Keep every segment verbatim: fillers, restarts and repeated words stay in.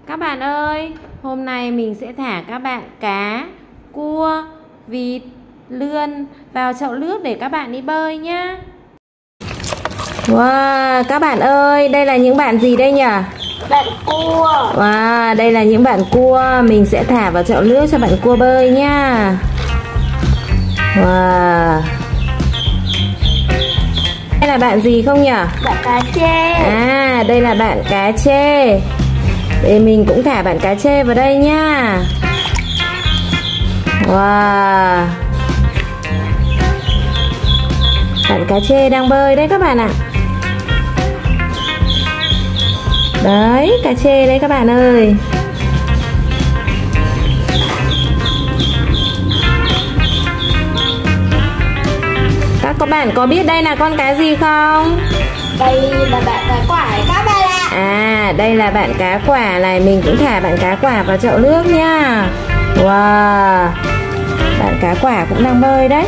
Các bạn ơi, hôm nay mình sẽ thả các bạn cá, cua, vịt, lươn vào chậu nước để các bạn đi bơi nhá. Wow, các bạn ơi, đây là những bạn gì đây nhỉ? Bạn cua. Wow, đây là những bạn cua. Mình sẽ thả vào chậu nước cho bạn cua bơi nhá. Wow. Đây là bạn gì không nhỉ? Bạn cá chê. À, đây là bạn cá chê. Để mình cũng thả bạn cá chê vào đây nha. Wow. Bạn cá chê đang bơi đấy các bạn ạ. Đấy, cá chê đấy các bạn ơi. Các bạn có biết đây là con cá gì không? Đây là bạn cá quả các bạn ạ. À, đây là bạn cá quả này. Mình cũng thả bạn cá quả vào chậu nước nha. Wow. Bạn cá quả cũng đang bơi đấy.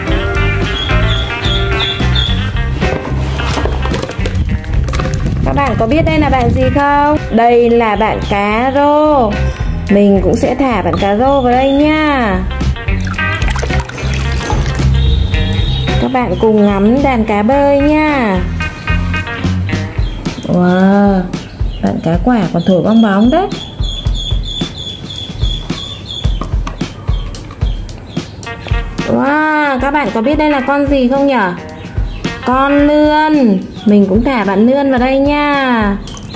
Các bạn có biết đây là bạn gì không? Đây là bạn cá rô. Mình cũng sẽ thả bạn cá rô vào đây nha. Các bạn cùng ngắm đàn cá bơi nha. Wow, bạn cá quả còn thổi bong bóng đấy. Wow, các bạn có biết đây là con gì không nhỉ? Con lươn. Mình cũng thả bạn lươn vào đây nha.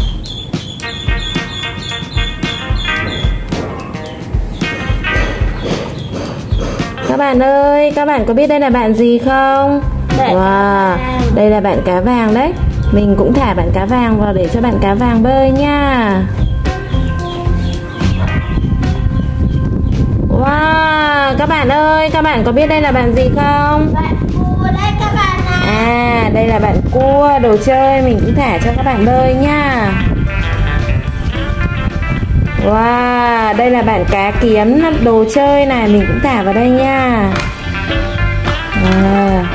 Các bạn ơi, các bạn có biết đây là bạn gì không? Wow, đây là bạn cá vàng đấy. Mình cũng thả bạn cá vàng vào để cho bạn cá vàng bơi nha. Wow, các bạn ơi, các bạn có biết đây là bạn gì không? Bạn cua đây các bạn ạ. À, đây là bạn cua, đồ chơi. Mình cũng thả cho các bạn bơi nha. Wow, đây là bạn cá kiếm, đồ chơi này. Mình cũng thả vào đây nha. Wow.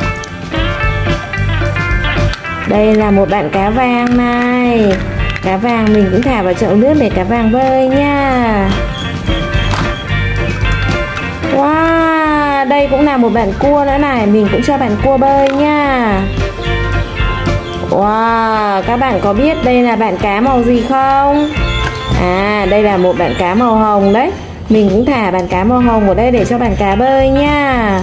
Đây là một bạn cá vàng này. Cá vàng mình cũng thả vào chậu nước để cá vàng bơi nha. Wow, đây cũng là một bạn cua nữa này. Mình cũng cho bạn cua bơi nha. Wow, các bạn có biết đây là bạn cá màu gì không? À, đây là một bạn cá màu hồng đấy. Mình cũng thả bạn cá màu hồng vào đây để cho bạn cá bơi nha.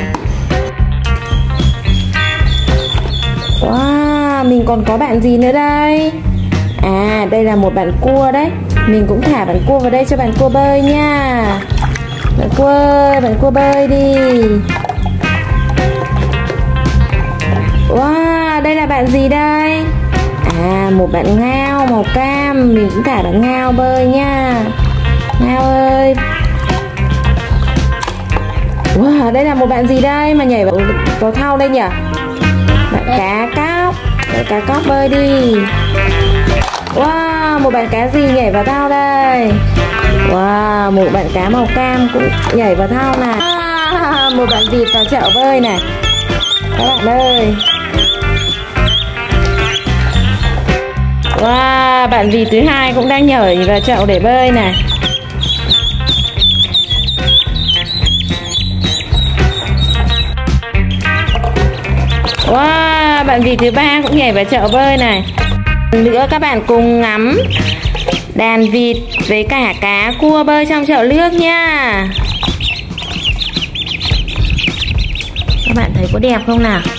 Wow, mình còn có bạn gì nữa đây? À, đây là một bạn cua đấy. Mình cũng thả bạn cua vào đây cho bạn cua bơi nha. Bạn cua ơi, bạn cua bơi đi. Wow, đây là bạn gì đây? À, một bạn ngao màu cam. Mình cũng thả bạn ngao bơi nha. Ngao ơi. Wow, đây là một bạn gì đây mà nhảy vào, vào thau đây nhỉ? Bạn cá cóc. Bạn cá cóc bơi đi. Wow, một bạn cá gì nhảy vào thau đây? Wow, một bạn cá màu cam cũng nhảy vào thau này. À, một bạn vịt vào chậu bơi này. Các bạn ơi. Wow, bạn vịt thứ hai cũng đang nhảy vào chậu để bơi này. Wow, bạn vịt thứ ba cũng nhảy vào chậu bơi này. Nữa các bạn cùng ngắm đàn vịt với cả cá cua bơi trong chậu nước nha. Các bạn thấy có đẹp không nào?